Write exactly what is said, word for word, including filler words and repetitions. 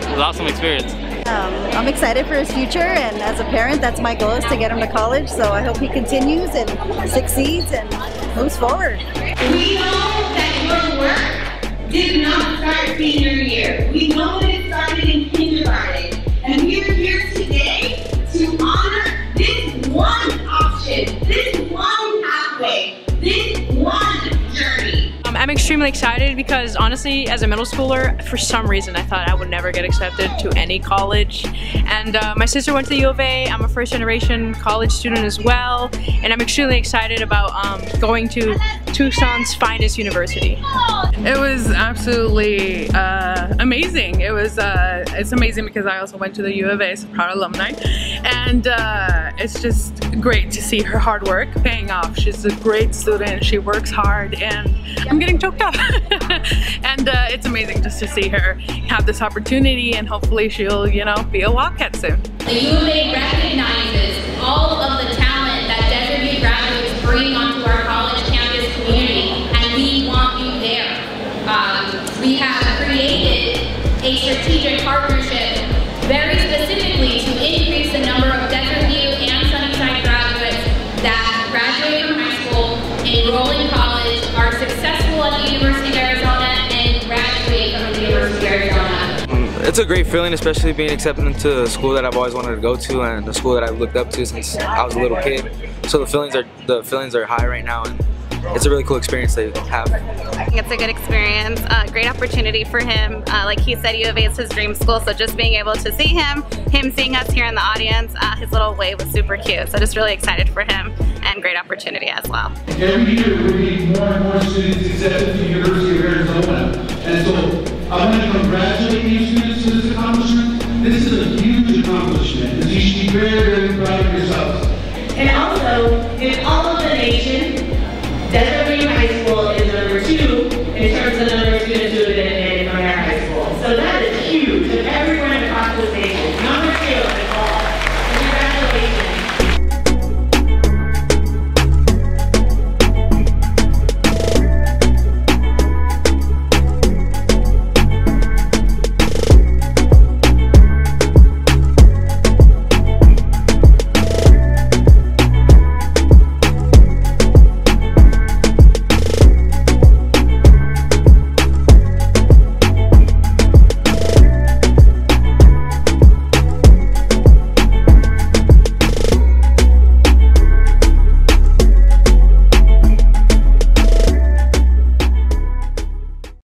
It was an awesome experience. Um, I'm excited for his future, and as a parent, that's my goal, is to get him to college. So I hope he continues and succeeds and moves forward. We know that your work did not start senior year. We know that it started in kindergarten. And we are here today to honor this one option, this one pathway, this one journey. Um, I'm extremely excited because honestly, as a middle schooler, for some reason I thought I would never get accepted to any college. And uh, my sister went to the U of A. I'm a first generation college student as well. And I'm extremely excited about um, going to Tucson's finest university. It was absolutely uh, amazing. It was, uh, it's amazing because I also went to the U of A as a proud alumni. And uh, it's just great to see her hard work paying off. She's a great student, she works hard, and I'm getting choked up. And uh, it's amazing just to see her have this opportunity, and hopefully she'll, you know, be a Wildcat soon. The U of A recognizes all of the talent that Desert View graduates bring onto our college campus community, and we want you there. Um, we have created a strategic partnership very specifically to increase the number of Desert View and Sunnyside graduates that graduate from high school, enroll in college, are successful at the University of Arizona, and graduate from the University of Arizona. It's a great feeling, especially being accepted into a school that I've always wanted to go to, and a school that I've looked up to since I was a little kid. So the feelings are the feelings are high right now, and it's a really cool experience to have. I think it's a good experience, uh, great opportunity for him. Uh, like he said, U of A is his dream school, so just being able to see him, him seeing us here in the audience, uh, his little wave was super cute. So just really excited for him, and great opportunity as well. Every year we're getting more and more students accepted to the University of Arizona, and so I want to congratulate you